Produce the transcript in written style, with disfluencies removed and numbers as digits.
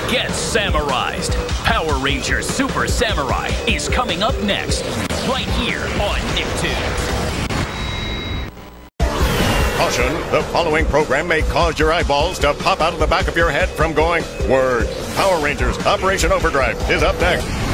Get Samurized. Power Rangers Super Samurai is coming up next, right here on NickToons. Caution, the following program may cause your eyeballs to pop out of the back of your head from going, word. Power Rangers Operation Overdrive is up next.